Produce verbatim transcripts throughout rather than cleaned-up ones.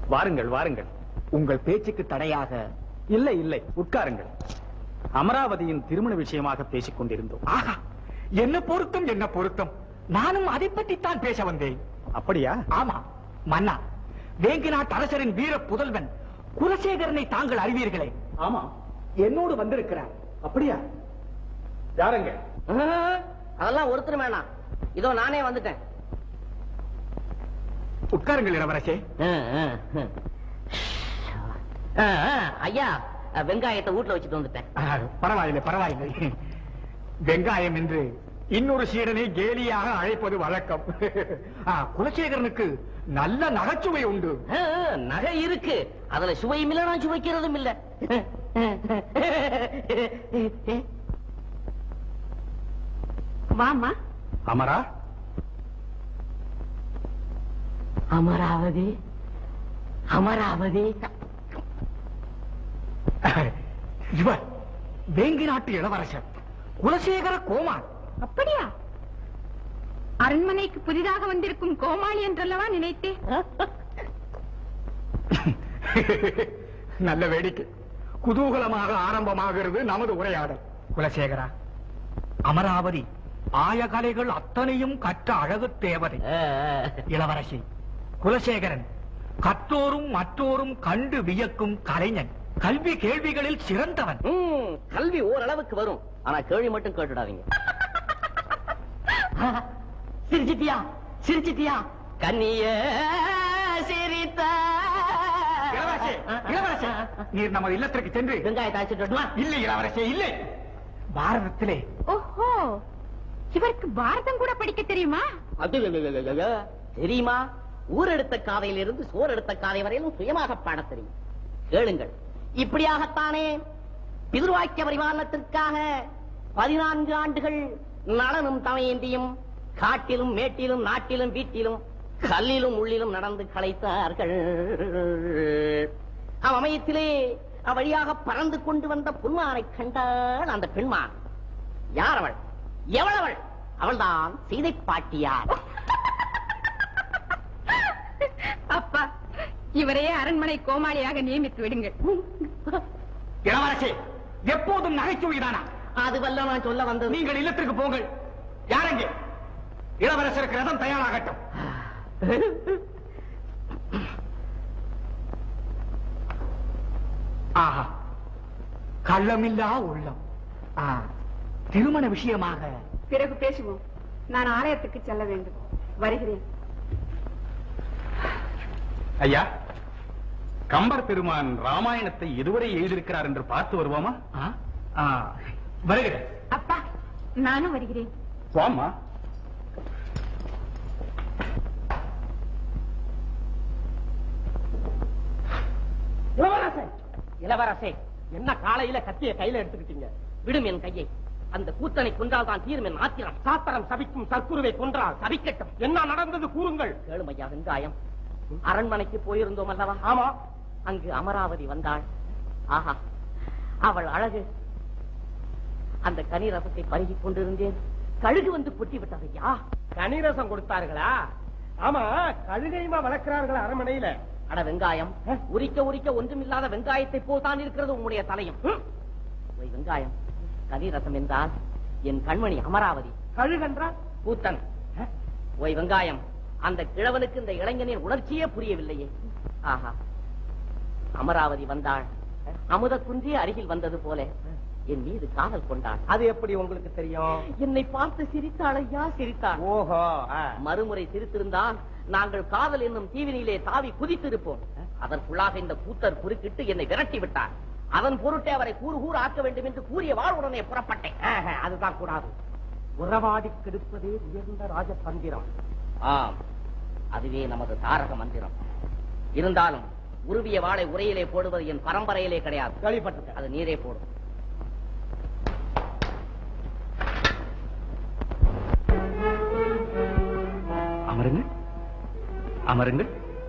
வாருங்கள் வாருங்கள். உங்கள் பேச்சுக்கு தடையாக. இல்லை இல்லை, உட்காருங்கள். அமராவதியின் திருமண விஷயமாக பேசிக் கொண்டிருந்தோம். ஆஹா, என்ன பொருத்தம் என்ன பொருத்தம். நானும் அதை பற்றித்தான் பேச வந்தேன். அப்படியா? ஆமா மன்னா, வேங்கி நாட்டு அரசரின் வீர புதல்வன் குலசேகரனை தாங்கள் அறிவீர்களே? ஆமா, என்னோடு வந்திருக்கிறார். அப்படியா? யாருங்க? அதெல்லாம் ஒருத்தர் வேணாம், இதோ நானே வந்துட்டேன். உட்காருங்கள் இளவரசே. ஐயா, வெங்காயத்தை வீட்டுல வச்சுட்டு வந்துட்டேன். பரவாயில்லை பரவாயில்லை. வெங்காயம் என்று இன்னொரு சீடனை கேலியாக அழைப்பது வழக்கம். குலசேகரனுக்கு நல்ல நகைச்சுவை உண்டு. நகை இருக்கு, அதுல சுவையும் இல்ல, நான் சுவைக்கிறதும் இல்ல. வாமா. அமரா. அமராவதி, அமராவதி. இவர் வேங்கி நாட்டு இளவரசர் குலசேகர கோமான். அப்படியா? அரண்மனைக்கு புதிதாக வந்திருக்கும் கோமாளி என்றல்லவா நினைத்தேன். நல்ல வேடிக்கை. குதூகலமாக ஆரம்பமாகிறது நமது உரையாடல். குலசேகரா, அமராவதி ஆயகலைகள் அத்தனையும் கற்ற அழகு தேவதை. இளவரசி, குலசேகரன் கற்றோரும் மற்றோரும் கண்டு வியக்கும் கலைஞன். கல்வி கேள்விகளில் சிறந்தவன். கல்வி ஓரளவுக்கு வரும், ஆனா கேள்வி மட்டும் கேட்டுடாதீங்க. சிரிச்சிட்டியா சிரிச்சிட்டியா கண்ணிய சிரித்த. இளவரசே, இளவரசே, நீர் நமது இல்லத்திற்கு சென்று வெங்காயத்தை அழைச்சிட்டு. இல்லை இளவரசே, இல்லை. பாரதத்திலே. ஓஹோ, இவருக்கு பாரதம் கூட படிக்க தெரியுமா? தெரியுமா? ஊரெடுத்த காதையிலிருந்து சோர் எடுத்த காதை வரையிலும் சுயமாக பாட தெரியும். கேளுங்கள். இப்படியாகத்தானே பிதுர்வாக்கிய பரிபாலனத்திற்காக பதினான்கு ஆண்டுகள் நடனும் தமையேந்தியும் காட்டிலும் மேட்டிலும் நாட்டிலும் வீட்டிலும் கல்லிலும் உள்ளிலும் நடந்து களைத்தார்கள். அவ்வமயத்திலே அவ்வழியாக பறந்து கொண்டு வந்த புன்மானை கண்டாள் அந்த பெண்மான். யார் அவள்? எவளவள்? அவள்தான் சீதை பாட்டியார். அப்பா, இவரையே அரண்மனை கோமாளியாக நியமித்து விடுங்கள். இளவரசே, எப்போதும் நகைச்சுவைதானா? அதுவல்ல நான் சொல்ல வந்தது. நீங்கள் இல்லத்திற்கு போங்கள். யாரெங்கே? இளவரசருக்கு ரதம் தயாராகட்டும். ஆஹா, கள்ளமில்லா உள்ளம். திருமண விஷயமாக பிறகு பேசுவோம். நான் ஆலயத்துக்கு செல்ல வேண்டும். வருகிறேன். ஐயா, கம்பர் பெருமான் ராமாயணத்தை எதுவரை எழுதியிருக்கிறார் என்று பார்த்து வருவோமா? வருகிறேன். அப்பா, நானும் வருகிறேன். வாமா. இளவரசே, இளவரசே, என்ன காலையில கத்திய கையில எடுத்துக்கிட்டீங்க? விடும் என் கையை. அந்த கூத்தனை கொன்றால் தான் தீரும் என் ஆத்திரம். சாத்திரம் சபிக்கும் சர்க்குருவை கொன்றால் சபிக்கட்டும். என்ன நடந்தது கூறுங்கள். கேளுமையா வெங்காயம். அரண்மனைக்கு போயிருந்தோம் அல்லவா? ஆமா. அங்கு அமராவதி வந்தாள். ஆஹா, அவள் அழகு. அந்த கனிரசத்தை பருகிக் கொண்டிருந்தேன். கழுகு வந்து பொட்டி விட்டதையா? கனிரசம் கொடுத்தார்களா? ஆமா, கழுகையுமா வளர்க்கிறார்கள் அரண்மனையில. அட வெங்காயம், உரிக்க உரிக்க ஒன்றுமில்லாத வெங்காயத்தை போல்தான் இருக்கிறது உங்களுடைய தலையும். வெங்காயம், கனிரசம் என்றால் என் கண்மணி அமராவதி. கழுகென்றால் கூத்தன். ஓய் வெங்காயம், அந்த கிழவனுக்கு இந்த இளைஞனின் உணர்ச்சியே புரியவில்லையே. ஆஹா, அமராவதி வந்தாள். அமுத குன்றி அருகில் வந்தது போல என் மீது காதல் கொண்டாள். அது எப்படி உங்களுக்கு தெரியும்? என்னை பார்த்து சிரித்தாள் ஐயா, சிரித்தாள். ஓஹோ, மறுமுறை சிரித்திருந்தால் நாங்கள் காதல் என்னும் தீவினிலே தாவி குதித்திருப்போம். அதற்குள்ளாக இந்த கூத்தர் குறுக்கிட்டு என்னை விரட்டி விட்டார். அதன் பொருட்டே அவரை கூறு கூறு ஆக்க வேண்டும் என்று கூறிய வாழ்வுடனே புறப்பட்டேன். அதுதான் கூடாது. உறவாடி கெடுப்பதே உயர்ந்த ராஜதந்திரம். ஆம், அதுவே நமது தாரக மந்திரம். இருந்தாலும் உருவிய வாளை உரையிலே போடுவது என் பரம்பரையிலே கிடையாது. கேள்விப்பட்டது. அது நீரே போடும். அமருங்கள், அமருங்கள்.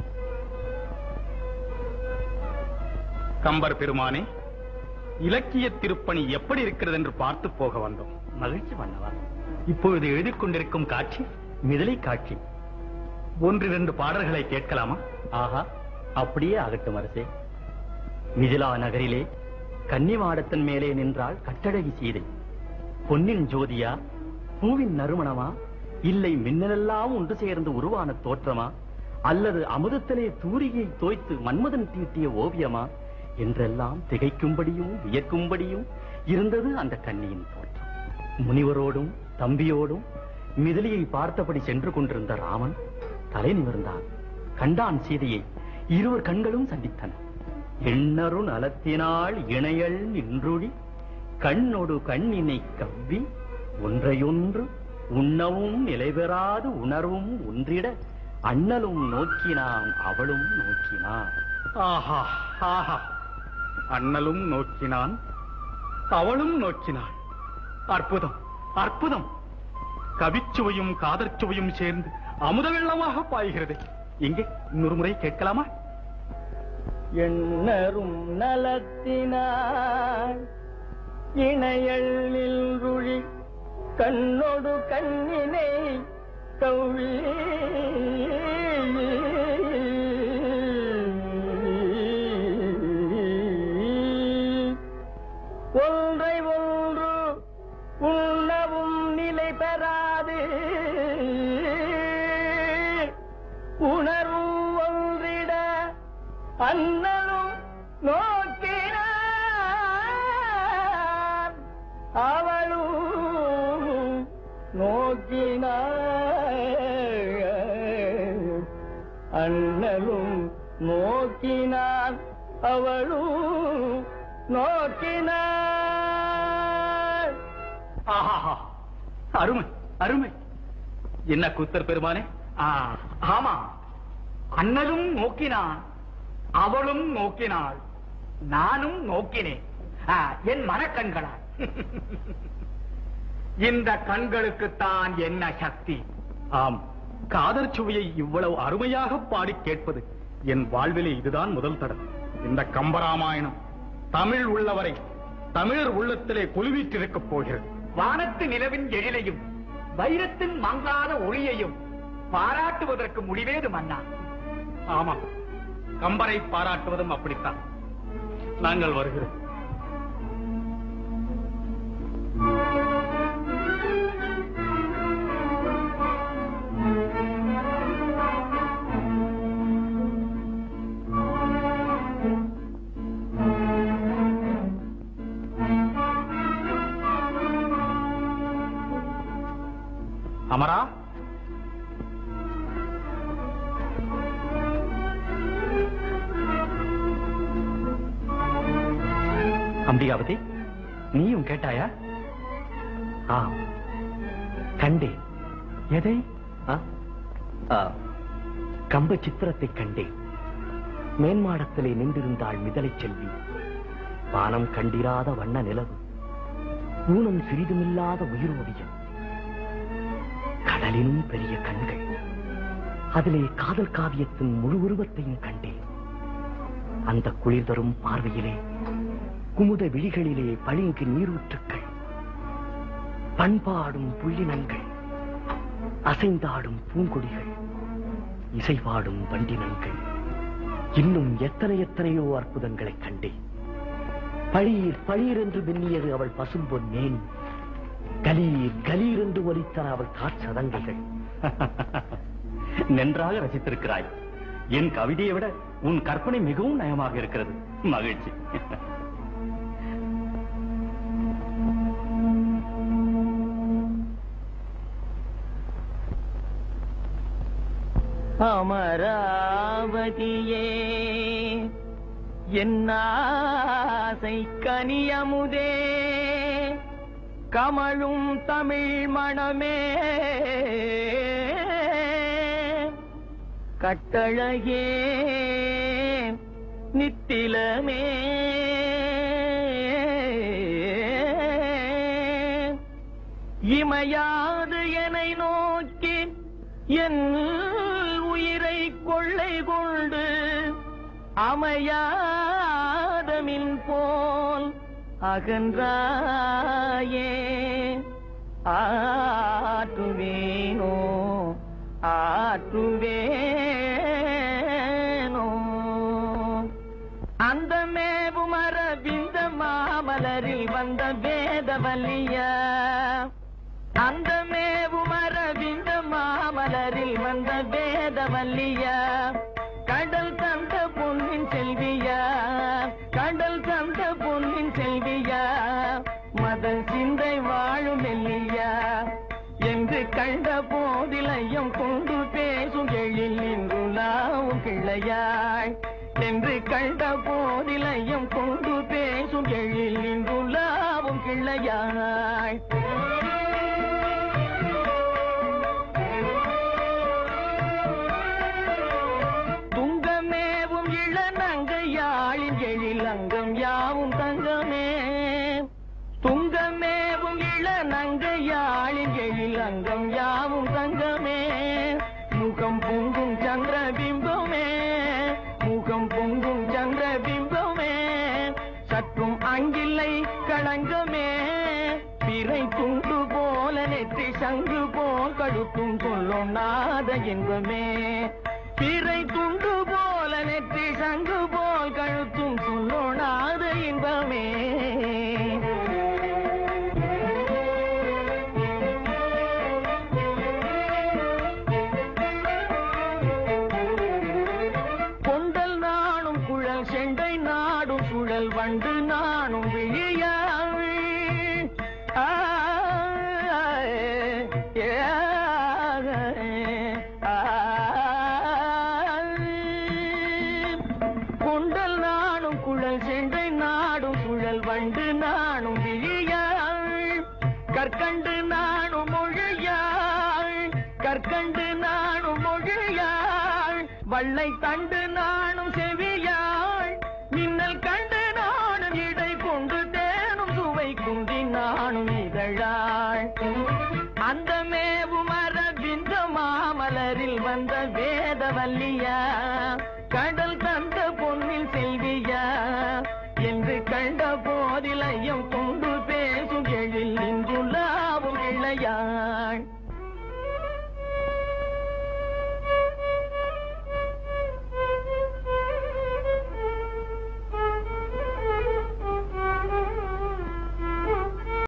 கம்பர் பெருமானே, இலக்கிய திருப்பணி எப்படி இருக்கிறது என்று பார்த்து போக வந்தோம். மகிழ்ச்சி பண்ணவா. இப்பொழுது எழுதிக் கொண்டிருக்கும் காட்சி மிதலை காட்சி. ஒன்றிரண்டு பாடல்களை கேட்கலாமா? ஆஹா, அப்படியே ஆகட்டும் அரசே. மிதிலா நகரிலே கன்னிமாடத்தின் மேலே நின்றாள் கட்டழகி சீதை. பொன்னின் ஜோதியா, பூவின் நறுமணமா, இல்லை மின்னலெல்லாம் ஒன்று சேர்ந்து உருவான தோற்றமா, அல்லது அமுதத்திலே தூரியை தோய்த்து மன்மதன் தீட்டிய ஓவியமா என்றெல்லாம் திகைக்கும்படியும் வியக்கும்படியும் இருந்தது அந்த கன்னியின் தோற்றம். முனிவரோடும் தம்பியோடும் மிதிலியை பார்த்தபடி சென்று கொண்டிருந்த ராமன் தலை நிமிர்ந்தான். கண்டான் சீதையை. இருவர் கண்களும் சந்தித்தன. எண்ணரு நலத்தினாள் இணையல் நின்றுழி கண்ணொடு கண்ணினை கவ்வி ஒன்றையொன்று உண்ணவும் நிலைபெறாது உணர்வும் ஒன்றிட அண்ணலும் நோக்கினான் அவளும் நோக்கினான். ஆஹா ஆஹா! அண்ணலும் நோக்கினான், அவளும் நோக்கினாள். அற்புதம் அற்புதம்! கவிச்சுவையும் காதற்சுவையும் சேர்ந்து அமுத வெள்ளமாக பாய்கிறது. எங்கே இன்னொரு முறை கேட்கலாமா? எண்ணரும் நலத்தினாள் இணையல் நின்றுழி கண்ணொடு கண்ணினை கவ்வி ஒன்றை ஒன்று உண்ணவும் நிலை பெறாது உணர்வும் ஒன்றிட அண்ணலும் நோக்கினார் அவளும் நோக்கினார். அண்ணலும் நோக்கினார் அவளும் நோக்கினார். ஆஹா! அருமை அருமை! என்ன கூத்தர் பெருமானே? ஆமா, அண்ணலும் நோக்கினான், அவளும் நோக்கினாள், நானும் நோக்கினேன் என் மனக்கண்களால். இந்த கண்களுக்குத்தான் என்ன சக்தி! ஆம், காதற் சுவையை இவ்வளவு அருமையாக பாடி கேட்பது என் வாழ்விலே இதுதான் முதல் தடவை. இந்த கம்பராமாயணம் தமிழ் உள்ளவரை தமிழர் உள்ளத்திலே குழுவிட்டிருக்கப் போகிறது. வானத்து நிலவின் எழிலையும் வைரத்தின் மங்காத ஒளியையும் பாராட்டுவதற்கு முடிவேது மன்னா. ஆமா, கம்பரை பாராட்டுவதும் அப்படித்தான். நாங்கள் வருகிறோம். அமரா, அம்பிகாபதி, நீயும் கேட்டாயா? ஆம், கண்டேன். எதை? கம்ப சித்திரத்தை கண்டேன். மேன்மாடத்திலே நின்றிருந்தாள் மிதலை செல்வி. வானம் கண்டிராத வண்ண நிலவு, ஊனம் சிறிதுமில்லாத உயிரோவியம், கடலினும் பெரிய கண்கள், அதிலே காதல் காவியத்தின் முழு உருவத்தையும் கண்டேன். அந்த குளிர் தரும் பார்வையிலே, குமுத விழிகளிலே பளிங்கு நீரூற்றுக்கள், பண்பாடும் புள்ளினங்கள், அசைந்தாடும் பூங்கொடிகள், இசைவாடும் வண்டினங்கள், இன்னும் எத்தனை எத்தனையோ அற்புதங்களை கண்டேன். பளீர் பளீர் என்று மின்னியது அவள் பசும்பொன் மேனி, கலீர் கலீர் என்று ஒலித்தன அவள் காற்சதங்கைகள். நன்றாக ரசித்திருக்கிறாய். என் கவிதையை விட உன் கற்பனை மிகவும் நயமாக இருக்கிறது. மகிழ்ச்சி. அமராவதியே என்னாசை கனியமுதே, கமழும் தமிழ் மணமே, கட்டழகே நித்திலமே, இமையாது என்னை நோக்கி என் உயிரை கொள்ளை கொண்டு அமையாதமின் போல் அகன்றாயே. ஆற்றுவேனோ ஆற்றுவேனோ அந்த மேவும் அரவிந்த மாமலரில் வந்த வேதவல்லியா, அந்த மேவும் அரவிந்த மாமலரில் வந்த வேதவல்லியா, கடல் தந்த பொன்னின் செல்வியா, கடல் தந்த பொன்னின் செல்வியா, மதன் சிந்தை வாழும் நெல்லியா என்று கண்ட போதிலையும் கொண்டு பேசும் எழில் நின்றுலாவும் கிளையாய், என்று கண்ட போதிலையும் கொண்டு பேசும் எழில் நின்றுலாவும் கிளையாய். துங்கமேவும் இளநங்கையாளின் எழில் அங்கம் யாவும் தங்கமே, துங்கமேவும் இளநங்கையாளின் எழில் அங்கம் யாவும் தங்கமே, முகம் பொங்கும் சந்திரபிம்பமே, முகம் பொங்கும் சந்திரபிம்பமே, சற்றும் அங்கில்லை களங்கமே, பிறை துண்டு போல நெற்றி சங்கு போல் கழுத்தும் சொல்லும் நாத இன்பமே, பிறை துண்டு போல நெற்றி சங்கு போல் கழுத்தும் சொல்லும் நாத இன்பமே. வண்டு நானும் விழியாள் கொண்டல் நானும் குழல் செண்டை நாடும் சுழல் வண்டு நானும் விழியாள், கற்கண்டு நானும் மொழியாள், கற்கண்டு நானும் மொழியாள், வள்ளை தண்டு நானும் செவியாள், மின்னல் கண்டு நானும் இடை கொண்டு தேனும் சுவை குந்தி நானும் இதழாள், அந்த மேவும் அரவிந்த மாமலரில் வந்த வேதவல்லியா, கடல் தந்த பொன்னில் செல்வியா என்று கண்ட போதிலையும் கொண்டு